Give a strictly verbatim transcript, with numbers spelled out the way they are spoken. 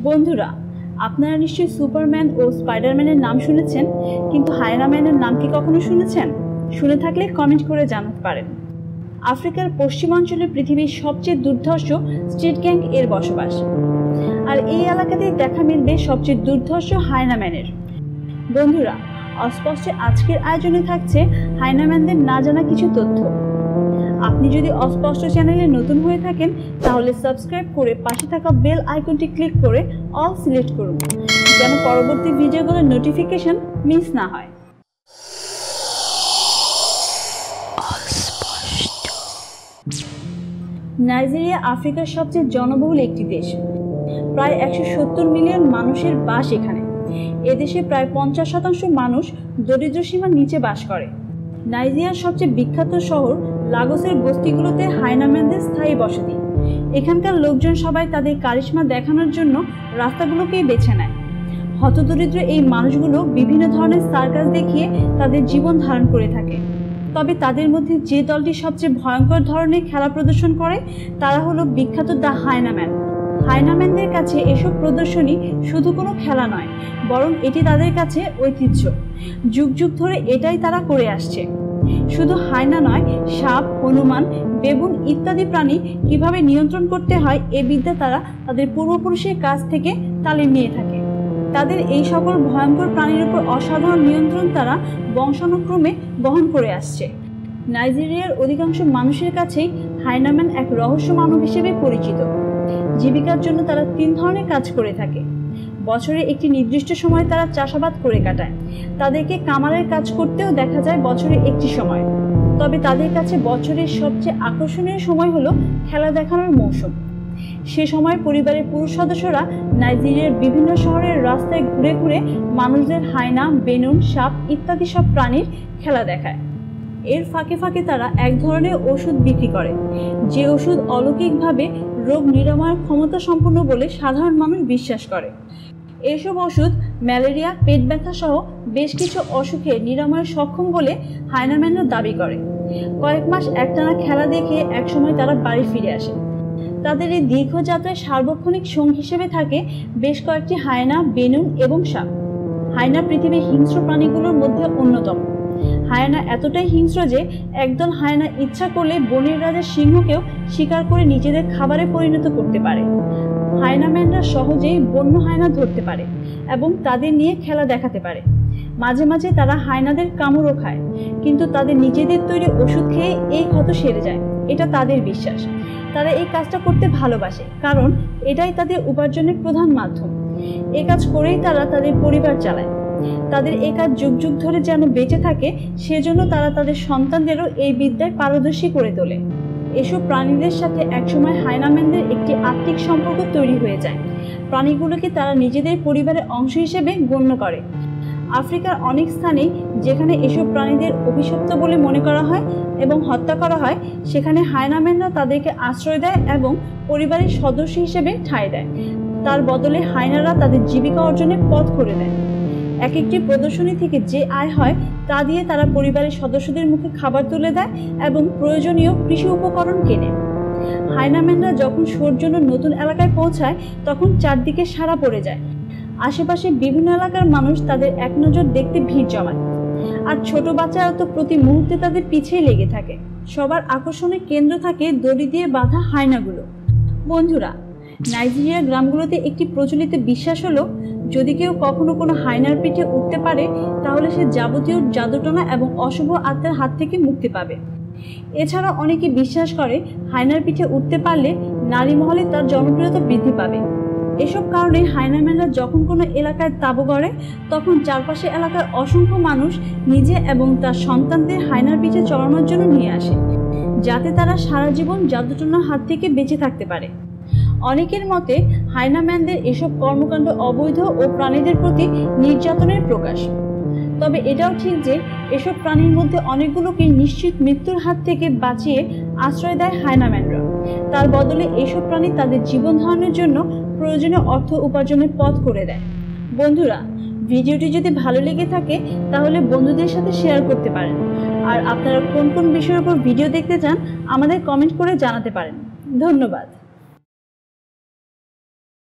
বন্ধুরা, আপনারা নিশ্চয়ই সুপারম্যান ও স্পাইডারম্যানের নাম শুনেছেন, কিন্তু হায়নাম্যানের নাম কি কখনো শুনেছেন? শুনে থাকলে কমেন্ট করে জানাতে পারেন। আফ্রিকার পশ্চিমাঞ্চলে পৃথিবীর সবচেয়ে দুর্ধর্ষ স্ট্রিট গ্যাং এর বসবাস, আর এই এলাকাতেই দেখা মিলবে সবচেয়ে দুর্ধর্ষ হায়নাম্যানের। বন্ধুরা, অস্পষ্ট আজকের আয়োজনে থাকছে হায়নাম্যানদের না জানা কিছু তথ্য। আপনি যদি অস্পষ্ট চ্যানেলে নতুন হয়ে থাকেন তাহলে সাবস্ক্রাইব করে পাশে থাকা বেল আইকনটি ক্লিক করে অল সিলেক্ট করুন, যেন পরবর্তী ভিডিওগুলোর নোটিফিকেশন মিস না হয়। নাইজেরিয়া আফ্রিকার সবচেয়ে জনবহুল একটি দেশ। প্রায় একশো সত্তর মিলিয়ন মানুষের বাস এখানে। এদেশে প্রায় পঞ্চাশ শতাংশ মানুষ দরিদ্র সীমার নিচে বাস করে। নাইজেরিয়ার সবচেয়ে বিখ্যাত শহর লাগোসের বস্তিগুলোতে হায়নাম্যানদের স্থায়ী বসতি। এখানকার লোকজন সবাই তাদের কারিশমা দেখানোর জন্য রাস্তাগুলোকেই বেছে নেয়। হতদরিদ্র এই মানুষগুলো বিভিন্ন ধরনের সার্কাস দেখিয়ে তাদের জীবন ধারণ করে থাকে। তবে তাদের মধ্যে যে দলটি সবচেয়ে ভয়ঙ্কর ধরনের খেলা প্রদর্শন করে তারা হলো বিখ্যাত দ্য হায়নাম্যান। হায়নাম্যানদের কাছে এসব প্রদর্শনী শুধু কোনো খেলা নয়, বরং এটি তাদের কাছে ঐতিহ্য। যুগ যুগ ধরে এটাই তারা করে আসছে। শুধু হায়না নয়, সাপ, হনুমান, বেবুন ইত্যাদি প্রাণী কিভাবে নিয়ন্ত্রণ করতে হয় এ বিদ্যা তারা তাদের পূর্বপুরুষের কাছ থেকে তালিম নিয়ে থাকে। তাদের এই সকল ভয়ঙ্কর প্রাণীর উপর অসাধারণ নিয়ন্ত্রণ তারা বংশানুক্রমে বহন করে আসছে। নাইজেরিয়ার অধিকাংশ মানুষের কাছেই হায়নাম্যান এক রহস্য মানব হিসেবে পরিচিত। জীবিকার জন্য তারা তিন ধরনের কাজ করে থাকে। বছরে একটি নির্দিষ্ট সময় তারা চাষাবাদ করে কাটায়। তাদেরকে কামারের কাজ করতেও দেখা যায় বছরে একটি সময়। তবে তাদের কাছে বছরের সবচেয়ে আকর্ষণীয় সময় হলো খেলা দেখানোর মৌসুম। সে সময় পরিবারের পুরুষ সদস্যরা নাইজেরিয়ার বিভিন্ন শহরের রাস্তায় ঘুরে ঘুরে মানুষদের হায়না, বেনুন, সাপ ইত্যাদি সব প্রাণীর খেলা দেখায়। এর ফাঁকে ফাঁকে তারা এক ধরনের ওষুধ বিক্রি করে, যে ওষুধ অলৌকিকভাবে রোগ নিরাময়ের ক্ষমতা সম্পন্ন বলে সাধারণ মানুষ বিশ্বাস করে। এসব ওষুধ ম্যালেরিয়া, পেট ব্যথা সহ বেশ কিছু অসুখে নিরাময়ে সক্ষম বলে হায়নাম্যানরা দাবি করে। কয়েক মাস একটানা খেলা দেখে একসময় তারা বাড়ি ফিরে আসে। তাদের এই দীর্ঘ যাত্রায় সার্বক্ষণিক সঙ্গী হিসেবে থাকে বেশ কয়েকটি হায়না, বেনুন এবং সাপ। হায়না পৃথিবীর হিংস্র প্রাণীগুলোর মধ্যে অন্যতম। হায়না এতটাই হিংস্র যে একদল হায়না ইচ্ছা করলে বনের রাজা সিংহকেও শিকার করে নিজেদের খাবারে পরিণত করতে পারে। হায়নাম্যানরা সহজেই বন্য হায়না ধরতে পারে এবং তাদের নিয়ে খেলা দেখাতে পারে। মাঝে মাঝে তারা হায়নাদের কামড়ও খায়, কিন্তু তাদের নিজেদের তৈরি ওষুধ খেয়ে এই ক্ষত সেরে যায়, এটা তাদের বিশ্বাস। তারা এই কাজটা করতে ভালোবাসে, কারণ এটাই তাদের উপার্জনের প্রধান মাধ্যম। এই কাজ করেই তারা তাদের পরিবার চালায়। তাদের এই কাজ যুগ যুগ ধরে যেন বেঁচে থাকে, সেজন্য তারা তাদের সন্তানদেরও এই বিদ্যায় পারদর্শী করে তোলে। এসব প্রাণীদের সাথে একসময় হায়নাম্যানদের একটি আত্মিক সম্পর্ক তৈরি হয়ে যায়। প্রাণীগুলোকে তারা নিজেদের পরিবারের অংশ হিসেবে গণ্য করে। আফ্রিকার অনেক স্থানে যেখানে এসব প্রাণীদের অভিশপ্ত বলে মনে করা হয় এবং হত্যা করা হয়, সেখানে হায়নাম্যানরা তাদেরকে আশ্রয় দেয় এবং পরিবারের সদস্য হিসেবে ঠাঁই দেয়। তার বদলে হায়নারা তাদের জীবিকা অর্জনের পথ করে দেয়। এক একটি প্রদর্শনী থেকে যে আয় হয় তা দিয়ে তারা পরিবারের সদস্যদের মুখে খাবার তুলে দেয় এবং প্রয়োজনীয় কৃষি উপকরণ কেনে। হায়নাম্যানরা যখন শোর জন্য নতুন এলাকায় পৌঁছায় তখন চারদিকে সাড়া পড়ে যায়। আশেপাশে বিভিন্ন এলাকার মানুষ তাদের এক নজর দেখতে ভিড় জমায়, আর ছোট বাচ্চারা তো প্রতি মুহূর্তে তাদের পিছিয়ে লেগে থাকে। সবার আকর্ষণের কেন্দ্র থাকে দড়ি দিয়ে বাঁধা হায়নাগুলো। বন্ধুরা, নাইজেরিয়ার গ্রামগুলোতে একটি প্রচলিত বিশ্বাস হলো, যদি কেউ কখনো কোনো হায়নার পিঠে উঠতে পারে তাহলে সে যাবতীয় জাদুটনা এবং অশুভ আত্মার হাত থেকে মুক্তি পাবে। এছাড়া অনেকে বিশ্বাস করে হায়নার পিঠে উঠতে পারলে নারী মহলে তার জনপ্রিয়তা বৃদ্ধি পাবে। এসব কারণে হায়নাম্যানরা যখন কোনো এলাকায় তাঁবু গড়ে তখন চারপাশে এলাকার অসংখ্য মানুষ নিজে এবং তার সন্তানদের হায়নার পিঠে চড়ানোর জন্য নিয়ে আসে, যাতে তারা সারা জীবন জাদুটনার হাত থেকে বেঁচে থাকতে পারে। অনেকের মতে হায়নাম্যানদের এসব কর্মকাণ্ড অবৈধ ও প্রাণীদের প্রতি নির্যাতনের প্রকাশ। তবে এটাও ঠিক যে এসব প্রাণীর মধ্যে অনেকগুলোকে নিশ্চিত মৃত্যুর হাত থেকে বাঁচিয়ে আশ্রয় দেয় হায়নাম্যানরা। তার বদলে এসব প্রাণী তাদের জীবন ধারণের জন্য প্রয়োজনীয় অর্থ উপার্জনের পথ করে দেয়। বন্ধুরা, ভিডিওটি যদি ভালো লেগে থাকে তাহলে বন্ধুদের সাথে শেয়ার করতে পারেন। আর আপনারা কোন কোন বিষয়ের উপর ভিডিও দেখতে চান আমাদের কমেন্ট করে জানাতে পারেন। ধন্যবাদ।